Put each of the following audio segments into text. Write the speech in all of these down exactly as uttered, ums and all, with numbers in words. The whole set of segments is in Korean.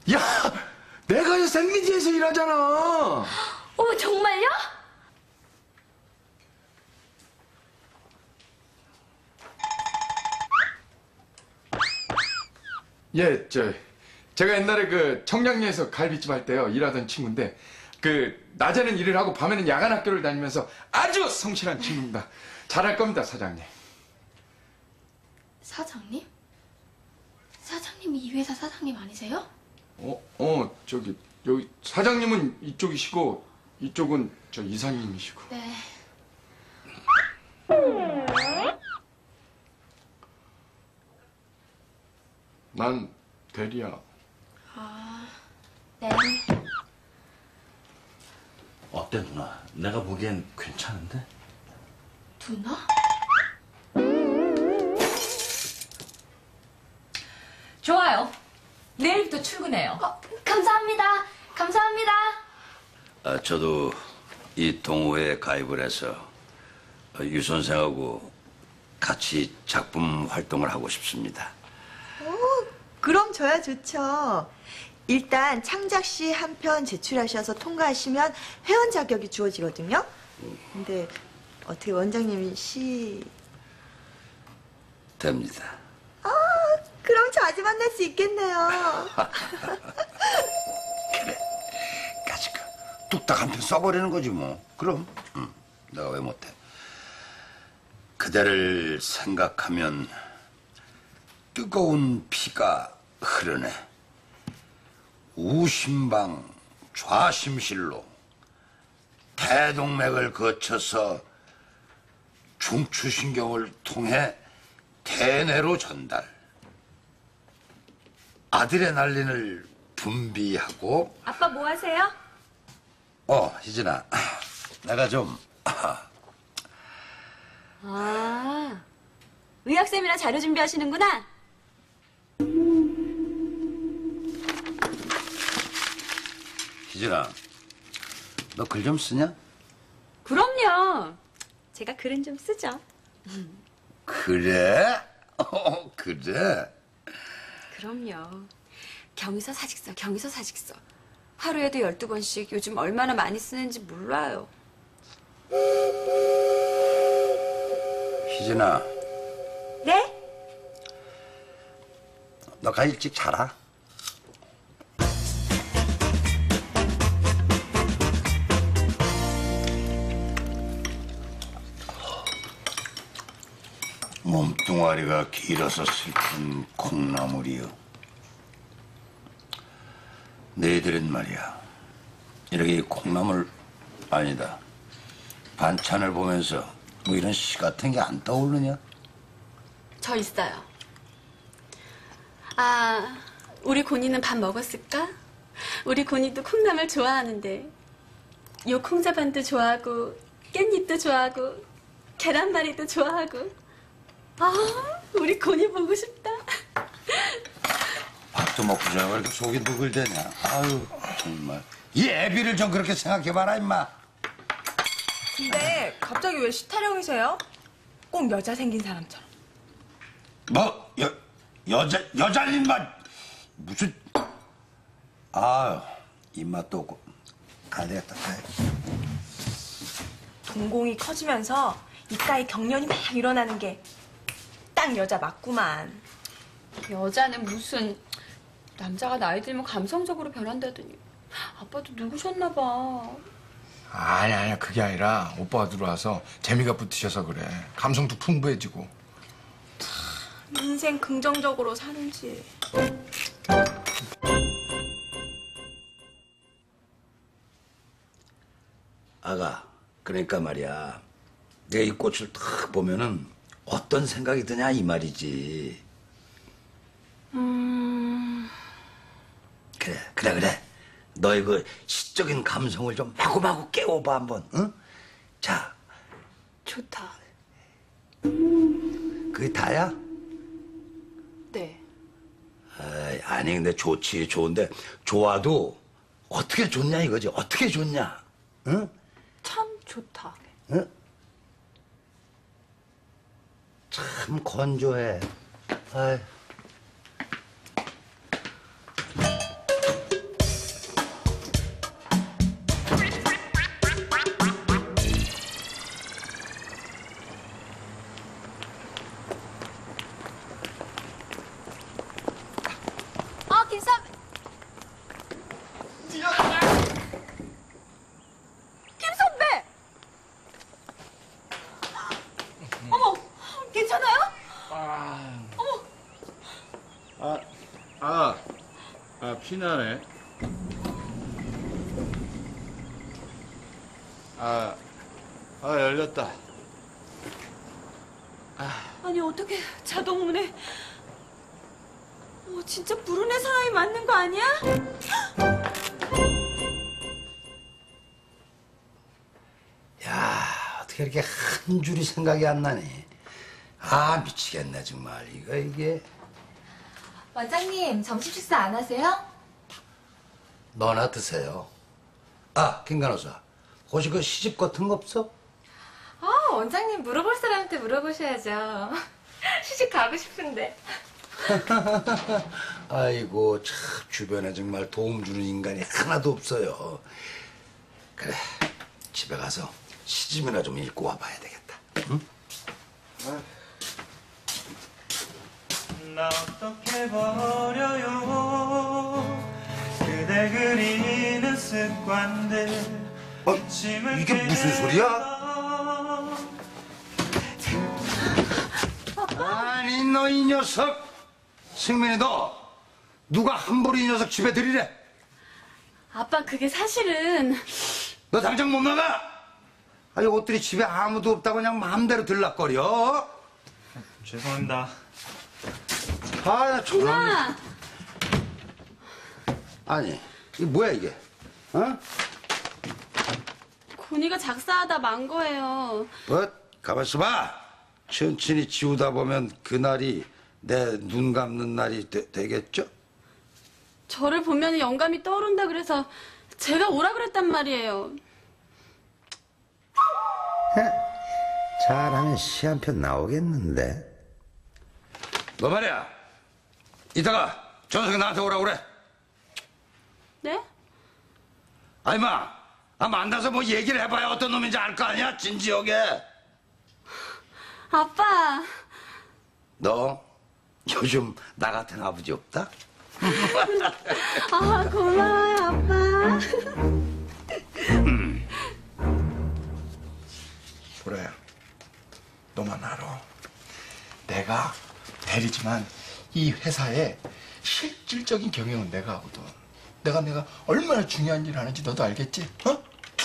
야, 내가 이 생리지에서 일하잖아. 어머, 정말요? 예, 저 제가 옛날에 그 청량리에서 갈비집 할 때요 일하던 친구인데 그 낮에는 일을 하고 밤에는 야간 학교를 다니면서 아주 성실한 친구입니다. 잘할 겁니다, 사장님. 사장님? 사장님이 이 회사 사장님 아니세요? 어, 어, 저기 여기 사장님은 이쪽이시고 이쪽은 저 이사님이시고. 네. 난 대리야. 아, 네. 어때 누나? 내가 보기엔 괜찮은데? 누나? 좋아요. 내일부터 출근해요. 어, 감사합니다. 감사합니다. 아, 저도 이 동호회에 가입을 해서 유 선생하고 같이 작품 활동을 하고 싶습니다. 오, 그럼 저야 좋죠. 일단 창작시 한 편 제출하셔서 통과하시면 회원 자격이 주어지거든요. 근데 어떻게 원장님이 시... 됩니다. 아, 그럼 자주 만날 수 있겠네요. 그래, 가지고 뚝딱 한 편 써버리는 거지 뭐. 그럼 응, 내가 왜 못해. 그대를 생각하면 뜨거운 피가 흐르네. 우심방 좌심실로 대동맥을 거쳐서 중추신경을 통해 대뇌로 전달. 아드레날린을 분비하고. 아빠 뭐 하세요? 어, 희진아, 내가 좀 아, 의학 세미나 자료 준비하시는구나. 희진아, 너 글 좀 쓰냐? 그럼요. 제가 글은 좀 쓰죠. 그래? 어, 그래? 그럼요. 경위서 사직서, 경위서 사직서. 하루에도 열두 번씩 요즘 얼마나 많이 쓰는지 몰라요. 희진아, 네? 너가 일찍 자라. 몸뚱아리가 길어서 슬픈 콩나물이요. 너희들은 말이야, 이렇게 콩나물 아니다 반찬을 보면서 뭐 이런 시 같은 게 안 떠오르냐? 저 있어요. 아, 우리 고니는 밥 먹었을까? 우리 고니도 콩나물 좋아하는데 요 콩자반도 좋아하고 깻잎도 좋아하고 계란말이도 좋아하고. 아, 우리 고니 보고 싶다. 밥도 먹고 자왜 이렇게 속이 누글대냐? 아유 정말. 이 애비를 좀 그렇게 생각해봐라 임마. 근데 갑자기 왜 시타령이세요? 꼭 여자 생긴 사람처럼. 뭐 여 여자 여자 입맛 무슨? 아유 입맛도 없고. 가야 되겠다. 가야. 동공이 커지면서 이따위 경련이 막 일어나는 게 딱 여자 맞구만. 여자는 무슨 남자가 나이 들면 감성적으로 변한다더니 아빠도 누구셨나 봐. 아니 아니야 그게 아니라 오빠가 들어와서 재미가 붙으셔서 그래. 감성도 풍부해지고. 인생 긍정적으로 사는지. 아가, 그러니까 말이야, 내가 이 꽃을 탁 보면은 어떤 생각이 드냐 이 말이지. 음... 그래, 그래, 그래. 너의 그 시적인 감성을 좀 마구마구 깨워봐 한번. 응? 자, 좋다. 그게 다야? 네. 아이, 아니 근데 좋지, 좋은데 좋아도 어떻게 좋냐 이거지. 어떻게 좋냐? 응? 참 좋다. 응? 참 건조해. 아이. 아, 피나네. 아, 아, 열렸다. 아니 어떻게 자동문에 어, 진짜 부르는 사람이 맞는 거 아니야? 야, 어떻게 이렇게 한 줄이 생각이 안 나니? 아, 미치겠네, 정말. 이거, 이게. 원장님, 점심 식사 안 하세요? 너나 드세요. 아, 김 간호사. 혹시 그 시집 같은 거 없어? 아, 원장님 물어볼 사람한테 물어보셔야죠. 시집 가고 싶은데. 아이고, 참, 주변에 정말 도움 주는 인간이 하나도 없어요. 그래, 집에 가서 시집이나 좀 읽고 와봐야 되겠다. 응? 나 어떻게 버려요 그대 그리는 습관들 어, 이게 무슨 소리야? 아니, 너 이 녀석! 승민이 너! 누가 함부로 이 녀석 집에 들이래? 아빠 그게 사실은 너 당장 못 나가! 아니, 옷들이 집에 아무도 없다고 그냥 마음대로 들락거려? 죄송합니다. 아, 나 정말. 엄마 아니, 이게 뭐야, 이게? 어? 고니가 작사하다 만 거예요. 뭐, 가만 있어봐. 천천히 지우다 보면 그날이 내 눈 감는 날이 되, 되겠죠? 저를 보면 영감이 떠오른다 그래서 제가 오라 그랬단 말이에요. 잘하면 시 한 편 나오겠는데. 너 말이야. 이따가 전석이 나한테 오라고 그래. 네? 아이, 마. 아, 만나서 뭐 얘기를 해봐야 어떤 놈인지 알 거 아니야? 진지하게. 아빠 너 요즘 나 같은 아버지 없다? 아 고마워요 아빠. 보라야, 너만 알아. 내가 대리지만 이 회사의 실질적인 경영은 내가 하거든. 내가 내가 얼마나 중요한 일을 하는지 너도 알겠지? 어?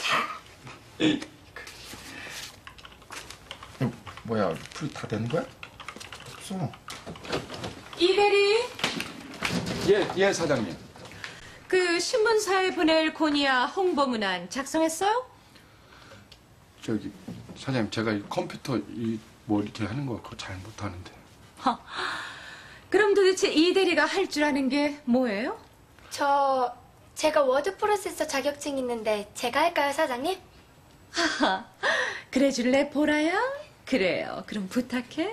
이거 뭐야, 풀 다 되는 거야? 없어. 이대리, 예, 예, 사장님. 그 신문사에 보낼 고니아 홍보문안 작성했어요? 저기 사장님, 제가 이 컴퓨터 이 뭐 이렇게 하는 거 그거 잘 못하는데. 허, 그럼 도대체 이대리가 할 줄 아는 게 뭐예요? 저 제가 워드 프로세서 자격증 있는데 제가 할까요, 사장님? 하하, 그래 줄래 보라야? 그래요. 그럼 부탁해.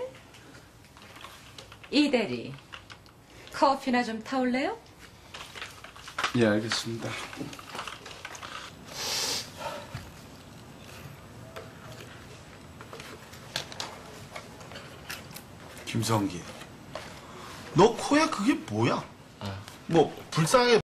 이대리, 커피나 좀 타올래요? 예, 알겠습니다. 김성기, 너 코에 그게 뭐야? 뭐 불쌍하게